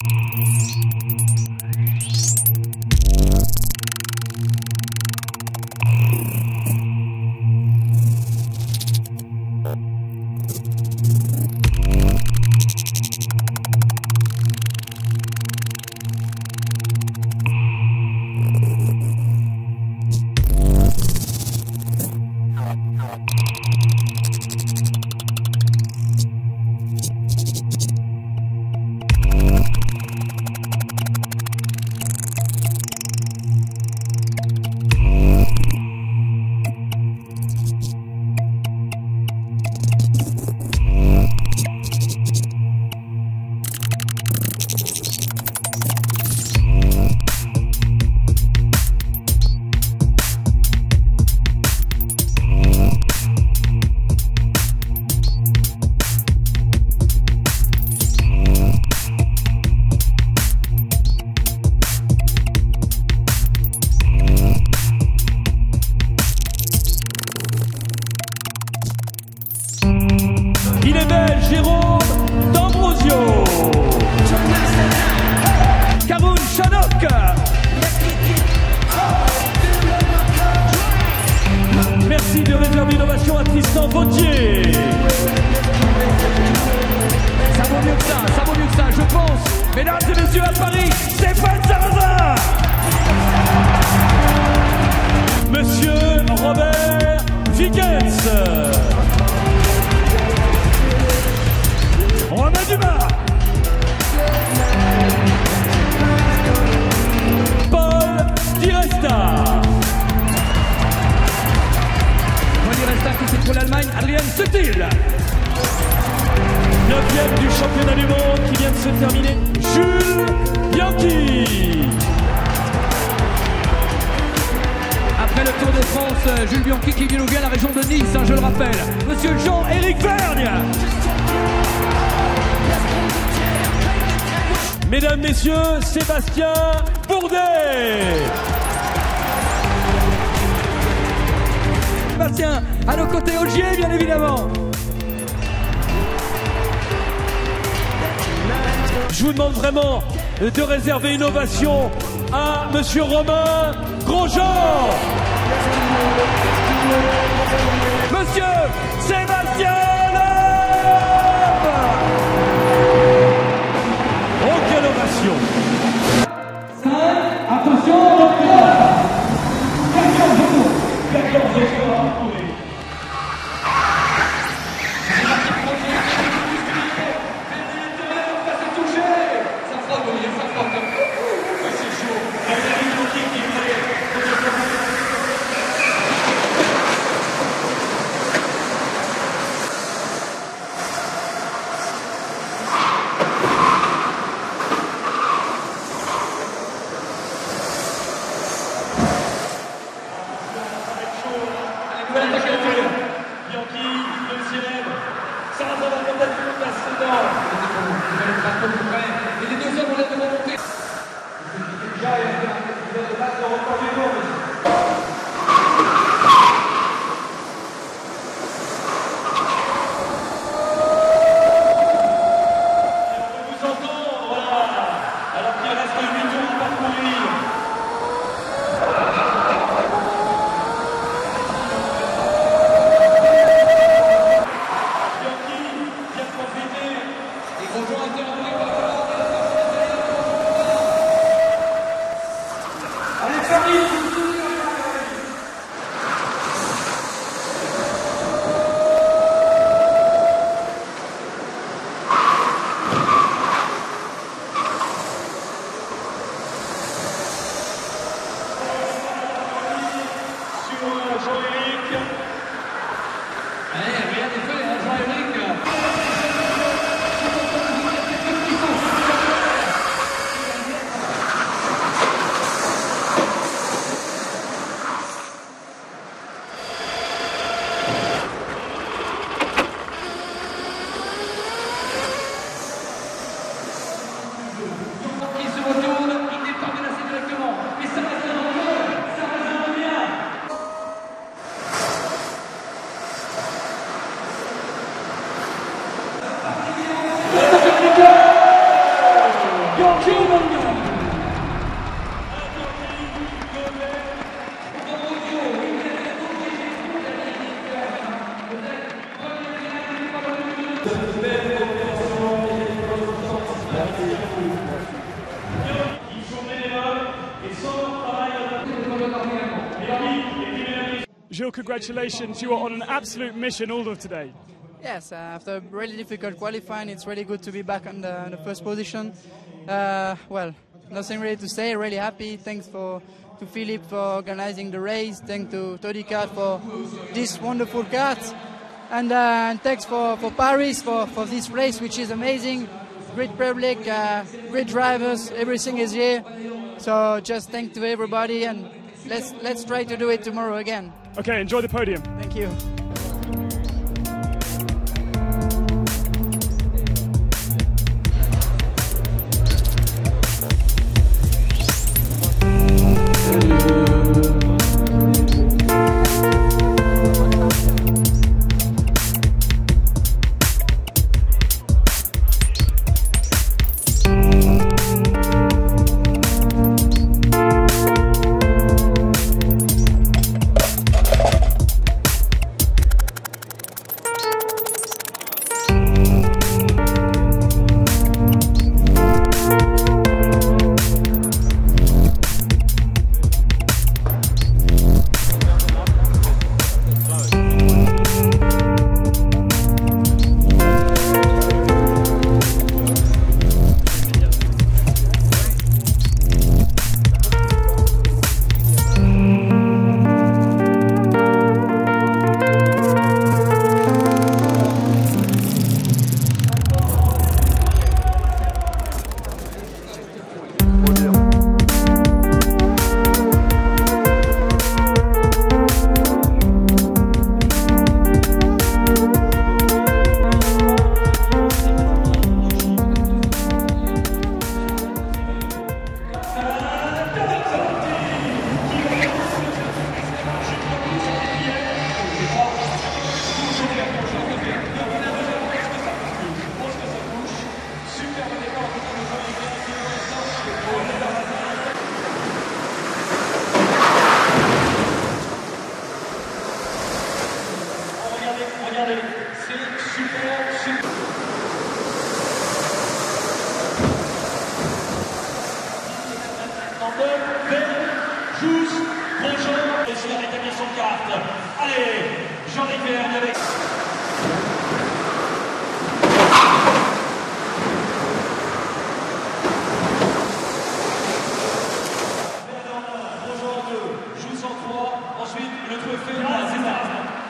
Il est belge, Jérôme D'Ambrosio. Karun Chanok. Merci de réserver l'innovation à Tristan Vautier. Ça vaut mieux que ça, je pense. Mesdames et messieurs, à Paris, Stéphane Sarrazin. Monsieur Robert Vickens. On a du mal. Paul Di Resta. Paul Di Resta qui c'est pour l'Allemagne. Adrien Sutil. 9e du championnat du monde qui vient de se terminer. Jules Bianchi. Après le Tour de France, Jules Bianchi qui nous vient de la région de Nice, je le rappelle. Monsieur Jean-Éric Vergne. Mesdames, Messieurs, Sébastien Bourdet. Sébastien, à nos côtés, Ogier, bien évidemment. Je vous demande vraiment de réserver une ovation à Monsieur Romain Grosjean. Monsieur Sébastien Loeb. Oh, quelle ovation. Attention, 14 secondes. Gilles, congratulations. You are on an absolute mission all of today. Yes, after a really difficult qualifying, it's really good to be back on the first position. Well, nothing really to say, really happy. Thanks to Philippe for organizing the race. Thanks to Toddy Kart for this wonderful kart. And thanks for Paris for this race, which is amazing. Great public, great drivers, everything is here. So just thanks to everybody, and let's try to do it tomorrow again. Okay, enjoy the podium. Thank you. Regardez, c'est super. En deux, Jousse, Grosjean, et c'est rétablir son carte. Allez, Jean Rivière avec... Grosjean en 2, Jousse en 3, ensuite le trophée, là, c'est ça.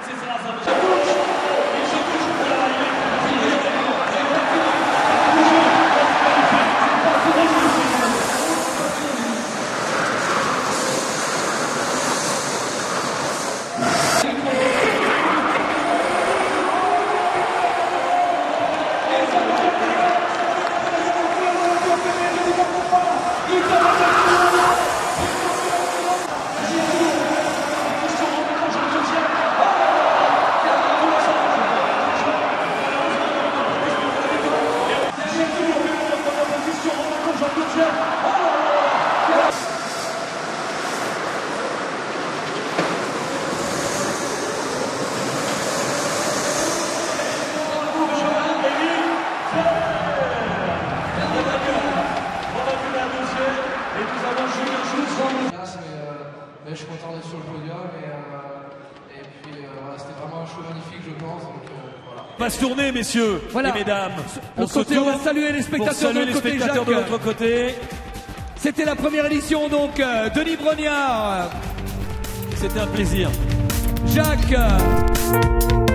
Je suis content d'être sur le podium et puis c'était vraiment un show magnifique, je pense. Donc, voilà. On va se tourner, messieurs et mesdames. On va saluer les spectateurs de l'autre côté. C'était la première édition, donc Denis Brognard. C'était un plaisir. Jacques.